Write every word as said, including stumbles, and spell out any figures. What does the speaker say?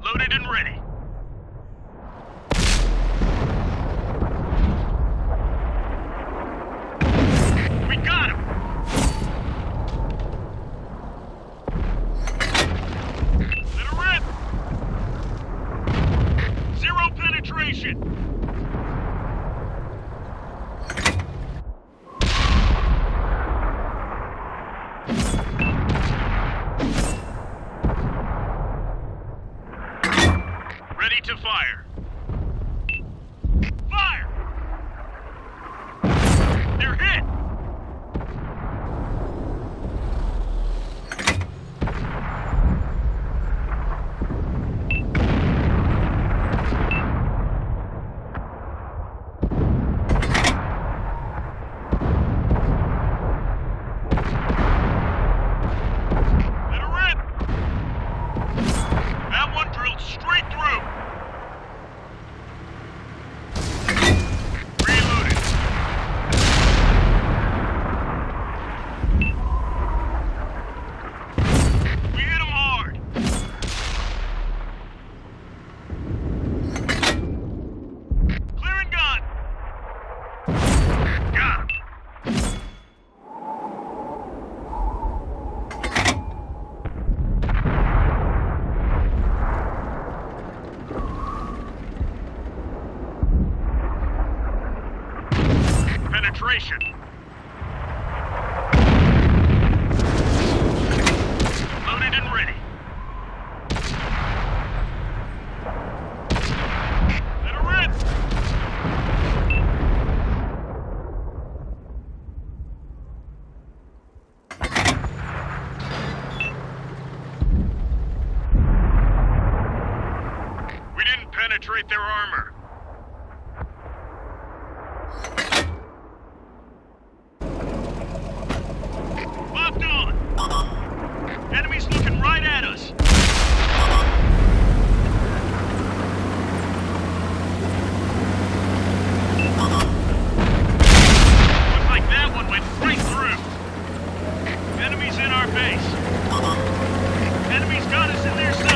Loaded and ready. We got him! Let her rip! Zero penetration! Ready to fire. Fire! They're hit! Let her rip! That one drilled straight through! Reloaded. We hit him hard. Clearing gun. Got him. Penetration. Loaded and ready. Let her rip. We didn't penetrate their armor. Locked on! Enemies looking right at us! Looks like that one went right through. Enemies in our base. Enemies got us in their sights.